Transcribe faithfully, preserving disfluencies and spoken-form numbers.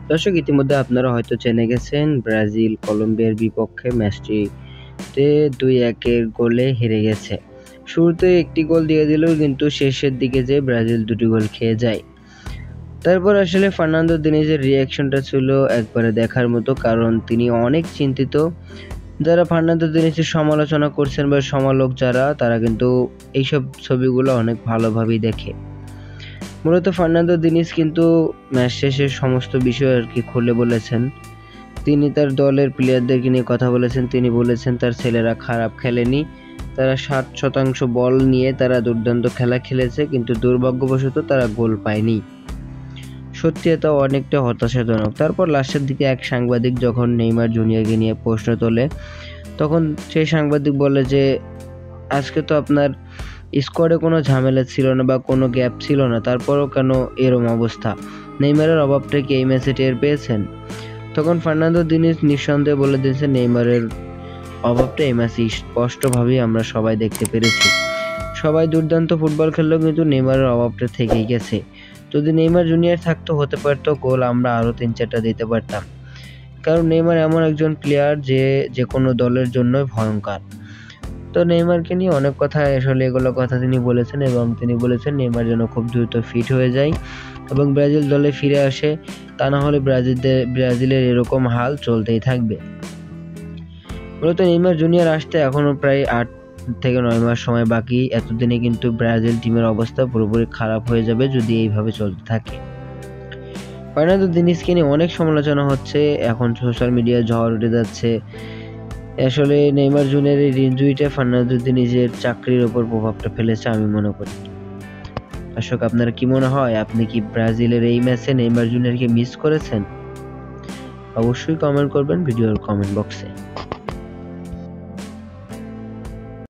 দর্শক, ইতিমধ্যে আপনারা হয়তো জেনে গেছেন ব্রাজিল কলম্বিয়ার বিপক্ষে ম্যাচটিতে দুই একের গোলে হেরে গেছে। শুরুতে একটি গোল দিয়ে দিলেও কিন্তু শেষের দিকে যে ব্রাজিল দুটি গোল খেয়ে যায়। তারপর আসলে ফার্নান্দো দিনেজের রিয়াকশনটা ছিল একবারে দেখার মতো, কারণ তিনি অনেক চিন্তিত। যারা ফার্নান্দো দিনেজের সমালোচনা করছেন বা সমালোচক যারা, তারা কিন্তু এইসব ছবিগুলো অনেক ভালোভাবেই দেখে। মূলত ফার্নান্দো দিনেজ কিন্তু ম্যাচ শেষে সমস্ত বিষয় আর কি খুলে বলেছেন। তিনি তার দলের প্লেয়ারদেরকে নিয়ে কথা বলেছেন। তিনি বলেছেন তার ছেলেরা খারাপ খেলেনি, তারা ষাট শতাংশ বল নিয়ে তারা দুর্দান্ত খেলা খেলেছে, কিন্তু দুর্ভাগ্যবশত তারা গোল পায়নি। সত্যি এটা অনেকটা হতাশাজনক। তারপর লাস্টের দিকে এক সাংবাদিক যখন নেইমার জুনিয়রকে নিয়ে প্রশ্ন তোলে, তখন সেই সাংবাদিক বলে যে আজকে তো আপনার স্কোয়াডে কোনো ঝামেলা ছিল না বা কোনো গ্যাপ ছিল না, তারপরও কেন এরম অবস্থা? নেইমারের অভাবটা কি এই ম্যাচে টের পেয়েছেন? তখন ফার্নান্দো দিনেজ নিঃসন্দেহে বলে দিয়েছে নেইমারের অভাবটা এই ম্যাচে স্পষ্টভাবেই আমরা সবাই দেখতে পেরেছি। সবাই দুর্দান্ত ফুটবল খেললেও কিন্তু নেইমারের অভাবটা থেকেই গেছে। যদি নেইমার জুনিয়র থাকতো, হতে পারতো গোল আমরা আরও তিন চারটা দিতে পারতাম, কারণ নেইমার এমন একজন প্লেয়ার যে যে কোনো দলের জন্যই ভয়ঙ্কর। তো নেইমারকে নিয়ে অনেক কথা, আসলে এগুলো কথা তিনি বলেছেন, এবং তিনি বলেছেন নেইমার যেন খুব দ্রুত ফিট হয়ে যায় এবং ব্রাজিল দলে ফিরে আসে, তা না হলে ব্রাজিল ব্রাজিলের এরকম হাল চলতেই থাকবে। মূলত নেইমার জুনিয়র আসতে এখনও প্রায় আট থেকে নয় মাস সময় বাকি। এতদিনে কিন্তু ব্রাজিল টিমের অবস্থা পুরোপুরি খারাপ হয়ে যাবে যদি এইভাবে চলতে থাকে। ফার্নান্দো দিনেজকে নিয়ে অনেক সমালোচনা হচ্ছে, এখন সোশ্যাল মিডিয়ায় ঝড় উঠে যাচ্ছে। আসলে নেইমার জুনিয়রের এই ইনজুরিটা ফার্নান্দো দিনেজের চাকরির ওপর প্রভাবটা ফেলেছে আমি মনে করি। দর্শক, আপনারা কি মনে হয়, আপনি কি ব্রাজিলের এই ম্যাচে নেইমার জুনিয়রকে মিস করেছেন? অবশ্যই কমেন্ট করবেন ভিডিওর কমেন্ট বক্সে।